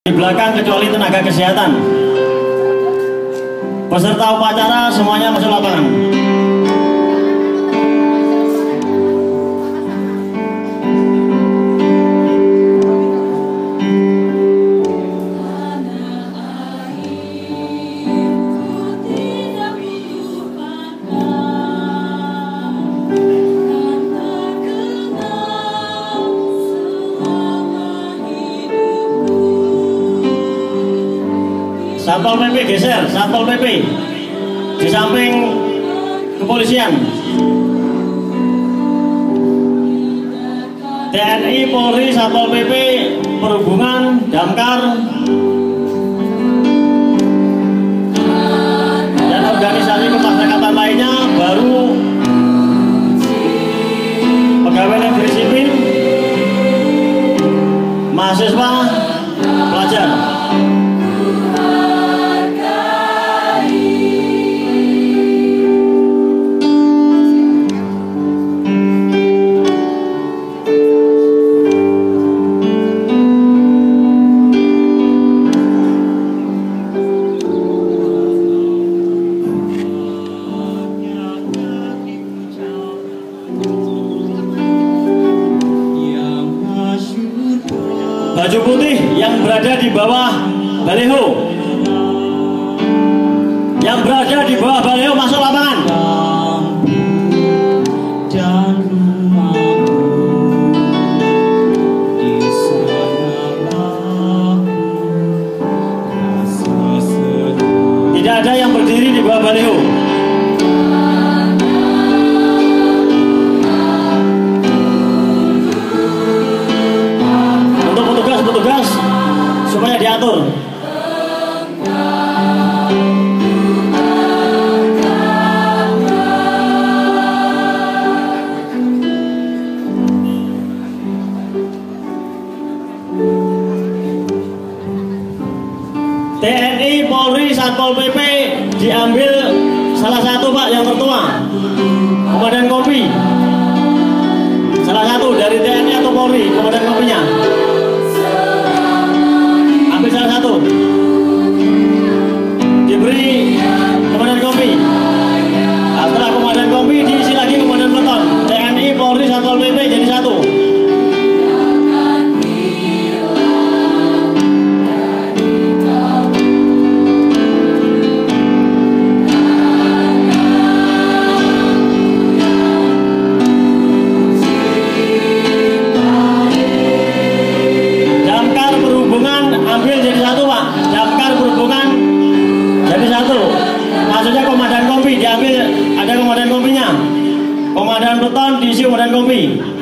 Di belakang kecuali tenaga kesehatan. Peserta upacara semuanya masuk lapangan. Satpol PP geser, Satpol PP di samping kepolisian. TNI, Polri, Satpol PP, Perhubungan, Damkar, dan organisasi kemasyarakatan lainnya, baru pegawai negeri sipil, mahasiswa, pelajar. Baju putih yang berada di bawah baliho, masuk lapangan. Tidak ada yang berdiri di bawah baliho. Petugas supaya diatur. TNI, Polri, Satpol PP diambil salah satu, Pak, yang tertua, Komandan Kompi. Salah satu dari TNI atau Polri, Komandan Kompinya. Ambil salah satu, diberi Komandan Kompi. Setelah Komandan Kompi diisi lagi Komandan Peleton. TNI, Polri, Satpol PP jadi satu. Ambil jadi satu, Pak. Damkar, Perhubungan jadi satu. Maksudnya Komandan Kompi diambil, ada Komandan Kompinya. Komandan Peleton diisi Komandan Kompi.